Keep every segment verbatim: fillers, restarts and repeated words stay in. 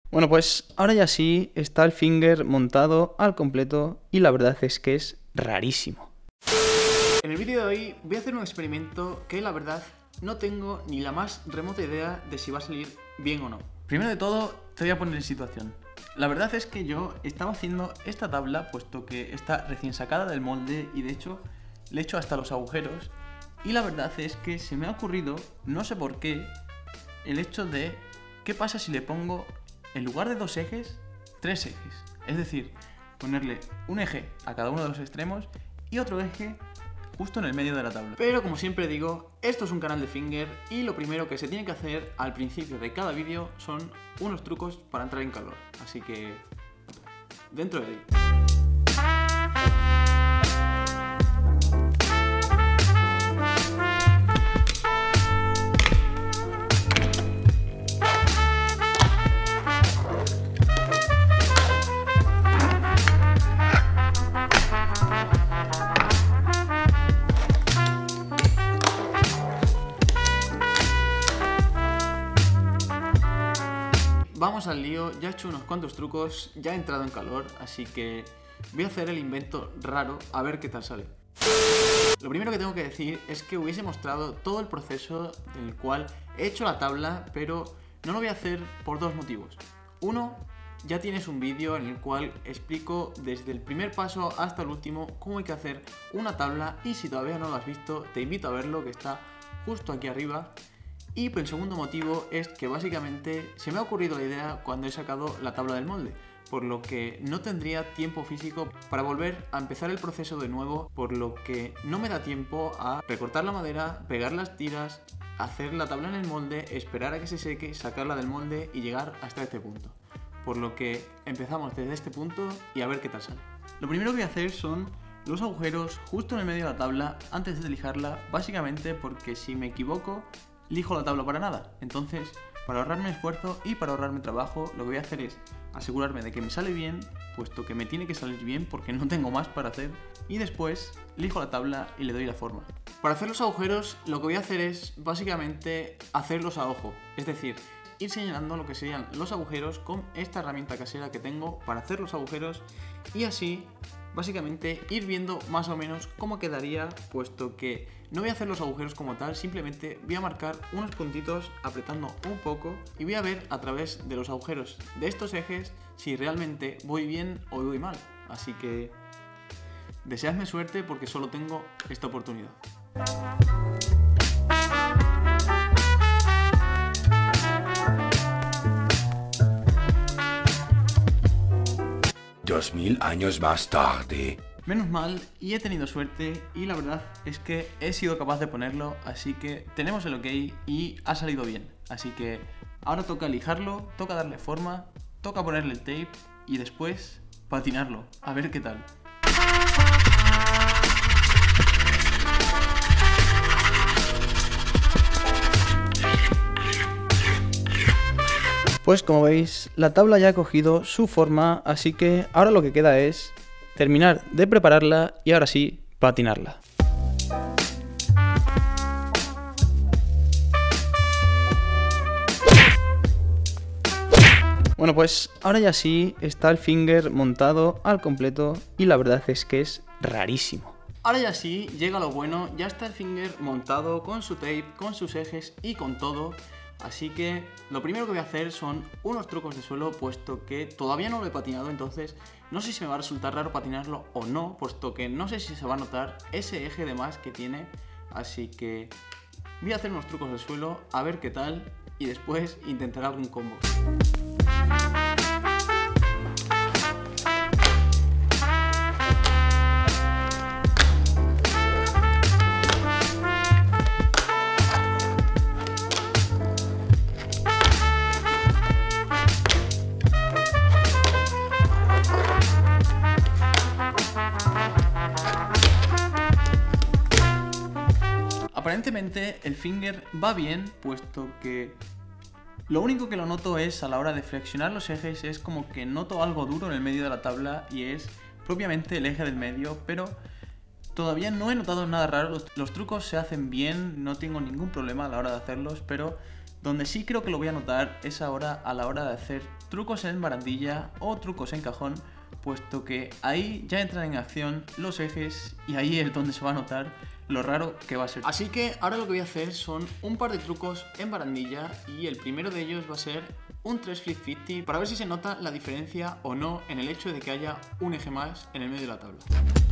Bueno, pues ahora ya sí está el Finger montado al completo y la verdad es que es rarísimo. En el vídeo de hoy voy a hacer un experimento que la verdad no tengo ni la más remota idea de si va a salir bien o no. Primero de todo te voy a poner en situación. La verdad es que yo estaba haciendo esta tabla puesto que está recién sacada del molde y de hecho le he hecho hasta los agujeros y la verdad es que se me ha ocurrido, no sé por qué, el hecho de qué pasa si le pongo en lugar de dos ejes, tres ejes. Es decir, ponerle un eje a cada uno de los extremos y otro eje justo en el medio de la tabla. Pero como siempre digo, esto es un canal de Finger y lo primero que se tiene que hacer al principio de cada vídeo son unos trucos para entrar en calor. Así que, dentro de ahí. Vamos al lío, ya he hecho unos cuantos trucos, ya he entrado en calor, así que voy a hacer el invento raro a ver qué tal sale. Lo primero que tengo que decir es que hubiese mostrado todo el proceso en el cual he hecho la tabla, pero no lo voy a hacer por dos motivos. Uno, ya tienes un vídeo en el cual explico desde el primer paso hasta el último cómo hay que hacer una tabla y si todavía no lo has visto, te invito a verlo, que está justo aquí arriba. Y el segundo motivo es que básicamente se me ha ocurrido la idea cuando he sacado la tabla del molde, por lo que no tendría tiempo físico para volver a empezar el proceso de nuevo, por lo que no me da tiempo a recortar la madera, pegar las tiras, hacer la tabla en el molde, esperar a que se seque, sacarla del molde y llegar hasta este punto. Por lo que empezamos desde este punto y a ver qué tal sale. Lo primero que voy a hacer son los agujeros justo en el medio de la tabla antes de lijarla, básicamente porque si me equivoco lijo la tabla para nada. Entonces, para ahorrarme esfuerzo y para ahorrarme trabajo, lo que voy a hacer es asegurarme de que me sale bien, puesto que me tiene que salir bien porque no tengo más para hacer, y después lijo la tabla y le doy la forma. Para hacer los agujeros, lo que voy a hacer es básicamente hacerlos a ojo, es decir, ir señalando lo que serían los agujeros con esta herramienta casera que tengo para hacer los agujeros y así básicamente ir viendo más o menos cómo quedaría, puesto que no voy a hacer los agujeros como tal, simplemente voy a marcar unos puntitos apretando un poco y voy a ver a través de los agujeros de estos ejes si realmente voy bien o voy mal. Así que deseadme suerte porque solo tengo esta oportunidad. Dos mil años más tarde. Menos mal, y he tenido suerte, y la verdad es que he sido capaz de ponerlo, así que tenemos el ok y ha salido bien. Así que ahora toca lijarlo, toca darle forma, toca ponerle el tape y después patinarlo, a ver qué tal. Pues como veis, la tabla ya ha cogido su forma, así que ahora lo que queda es terminar de prepararla y ahora sí, patinarla. Bueno, pues ahora ya sí está el Finger montado al completo y la verdad es que es rarísimo. Ahora ya sí, llega lo bueno, ya está el Finger montado con su tape, con sus ejes y con todo. Así que lo primero que voy a hacer son unos trucos de suelo, puesto que todavía no lo he patinado, entonces no sé si me va a resultar raro patinarlo o no, puesto que no sé si se va a notar ese eje de más que tiene. Así que voy a hacer unos trucos de suelo, a ver qué tal, y después intentaré algún combo. Aparentemente el Finger va bien, puesto que lo único que lo noto es a la hora de flexionar los ejes, es como que noto algo duro en el medio de la tabla y es propiamente el eje del medio, pero todavía no he notado nada raro. Los, los trucos se hacen bien, no tengo ningún problema a la hora de hacerlos, pero donde sí creo que lo voy a notar es ahora a la hora de hacer trucos en barandilla o trucos en cajón, puesto que ahí ya entran en acción los ejes y ahí es donde se va a notar lo raro que va a ser. Así que ahora lo que voy a hacer son un par de trucos en barandilla y el primero de ellos va a ser un tres flip cincuenta para ver si se nota la diferencia o no en el hecho de que haya un eje más en el medio de la tabla.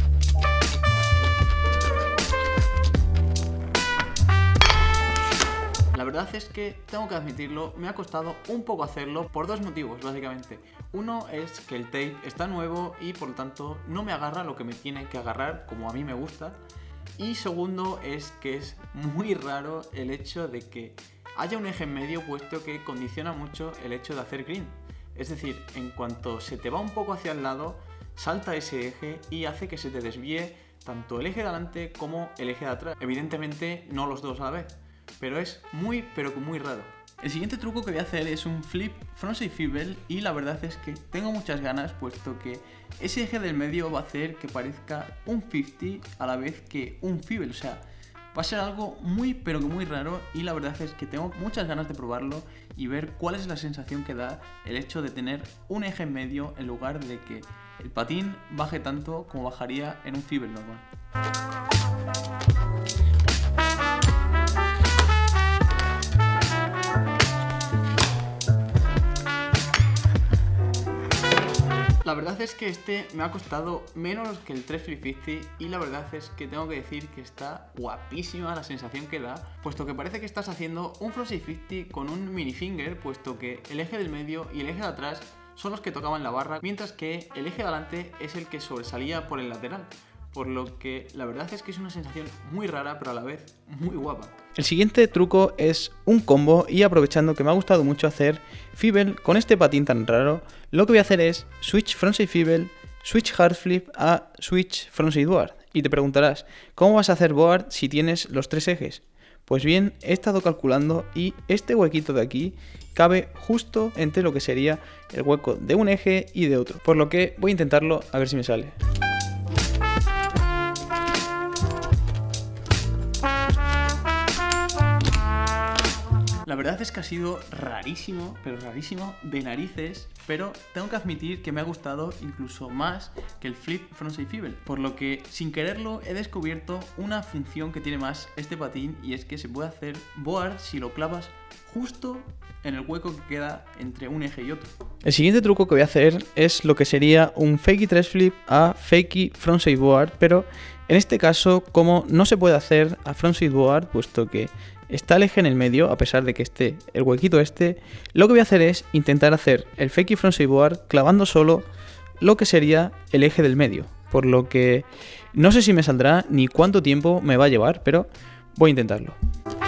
La verdad es que tengo que admitirlo, me ha costado un poco hacerlo por dos motivos básicamente. Uno es que el tape está nuevo y por lo tanto no me agarra lo que me tiene que agarrar como a mí me gusta. Y segundo es que es muy raro el hecho de que haya un eje en medio, puesto que condiciona mucho el hecho de hacer green. Es decir, en cuanto se te va un poco hacia el lado, salta ese eje y hace que se te desvíe tanto el eje de adelante como el eje de atrás. Evidentemente no los dos a la vez, pero es muy pero muy raro. El siguiente truco que voy a hacer es un flip frontside swivel y la verdad es que tengo muchas ganas, puesto que ese eje del medio va a hacer que parezca un cincuenta a la vez que un swivel, o sea, va a ser algo muy pero que muy raro y la verdad es que tengo muchas ganas de probarlo y ver cuál es la sensación que da el hecho de tener un eje en medio en lugar de que el patín baje tanto como bajaría en un swivel normal. La verdad es que este me ha costado menos que el tres flip cincuenta y la verdad es que tengo que decir que está guapísima la sensación que da, puesto que parece que estás haciendo un frontside cincuenta con un mini finger, puesto que el eje del medio y el eje de atrás son los que tocaban la barra, mientras que el eje de adelante es el que sobresalía por el lateral. Por lo que la verdad es que es una sensación muy rara, pero a la vez muy guapa. El siguiente truco es un combo y aprovechando que me ha gustado mucho hacer swivel con este patín tan raro, lo que voy a hacer es switch frontside swivel, switch hard flip a switch frontside board. Y te preguntarás, ¿cómo vas a hacer board si tienes los tres ejes? Pues bien, he estado calculando y este huequito de aquí cabe justo entre lo que sería el hueco de un eje y de otro. Por lo que voy a intentarlo a ver si me sale. La verdad es que ha sido rarísimo, pero rarísimo de narices, pero tengo que admitir que me ha gustado incluso más que el flip frontside swivel, por lo que sin quererlo he descubierto una función que tiene más este patín y es que se puede hacer board si lo clavas justo en el hueco que queda entre un eje y otro. El siguiente truco que voy a hacer es lo que sería un fakey tres flip a fakey frontside board, pero en este caso como no se puede hacer a frontside board, puesto que está el eje en el medio, a pesar de que esté el huequito este, lo que voy a hacer es intentar hacer el fakey frontside board clavando solo lo que sería el eje del medio, por lo que no sé si me saldrá ni cuánto tiempo me va a llevar, pero voy a intentarlo.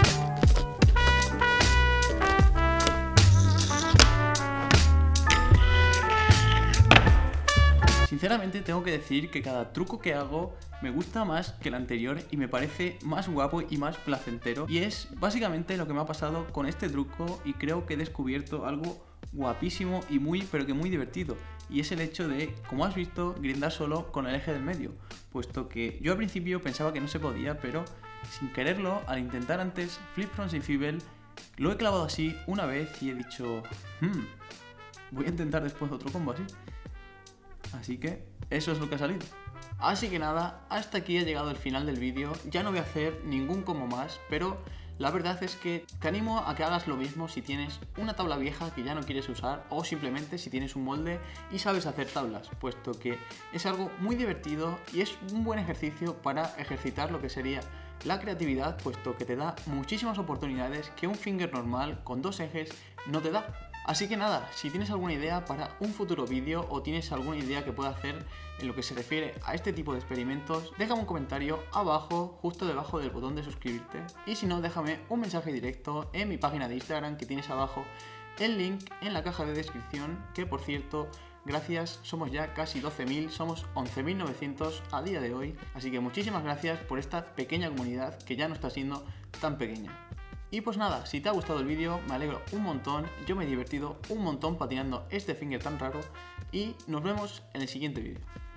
Sinceramente tengo que decir que cada truco que hago me gusta más que el anterior y me parece más guapo y más placentero, y es básicamente lo que me ha pasado con este truco y creo que he descubierto algo guapísimo y muy pero que muy divertido, y es el hecho de, como has visto, grindar solo con el eje del medio, puesto que yo al principio pensaba que no se podía, pero sin quererlo, al intentar antes flip frontside swivel, lo he clavado así una vez y he dicho, hmm, voy a intentar después otro combo así. Así que eso es lo que ha salido. Así que nada, hasta aquí ha llegado el final del vídeo. Ya no voy a hacer ningún combo más, pero la verdad es que te animo a que hagas lo mismo si tienes una tabla vieja que ya no quieres usar, o simplemente si tienes un molde y sabes hacer tablas, puesto que es algo muy divertido y es un buen ejercicio para ejercitar lo que sería la creatividad, puesto que te da muchísimas oportunidades que un finger normal con dos ejes no te da. Así que nada, si tienes alguna idea para un futuro vídeo o tienes alguna idea que pueda hacer en lo que se refiere a este tipo de experimentos, déjame un comentario abajo, justo debajo del botón de suscribirte, y si no, déjame un mensaje directo en mi página de Instagram que tienes abajo, el link en la caja de descripción, que por cierto, gracias, somos ya casi doce mil, somos once mil novecientos a día de hoy, así que muchísimas gracias por esta pequeña comunidad que ya no está siendo tan pequeña. Y pues nada, si te ha gustado el vídeo, me alegro un montón, yo me he divertido un montón patinando este finger tan raro y nos vemos en el siguiente vídeo.